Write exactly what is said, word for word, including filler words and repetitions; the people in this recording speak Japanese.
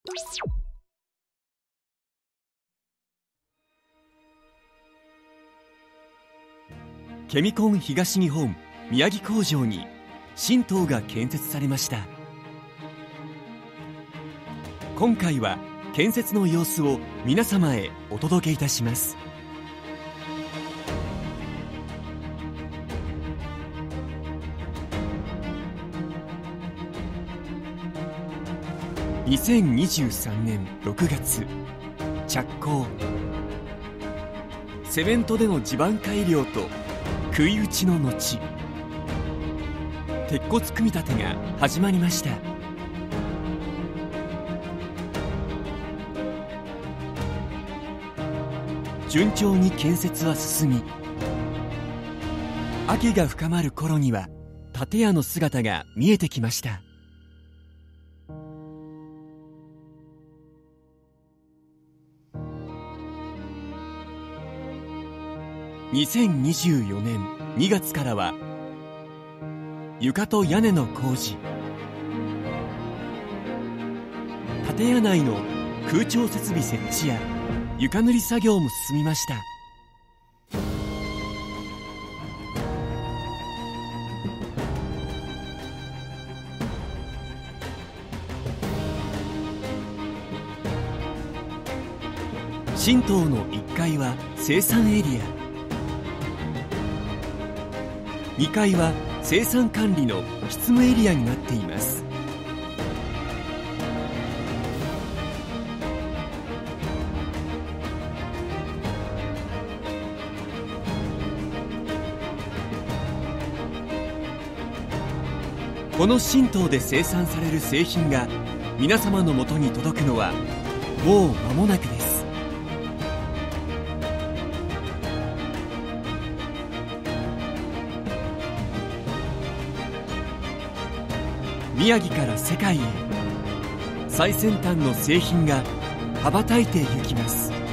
ケミコン東日本宮城工場に新島が建設されました。今回は建設の様子を皆様へお届けいたします。にせんにじゅうさんねんろくがつ、着工。セメントでの地盤改良と杭打ちの後、鉄骨組み立てが始まりました。順調に建設は進み、秋が深まる頃には建屋の姿が見えてきました。にせんにじゅうよねんにがつからは床と屋根の工事、建屋内の空調設備設置や床塗り作業も進みました。新島のいっかいは生産エリア、にかいは生産管理の執務エリアになっています。この新島で生産される製品が皆様のもとに届くのはもう間もなくです。宮城から世界へ、最先端の製品が羽ばたいてゆきます。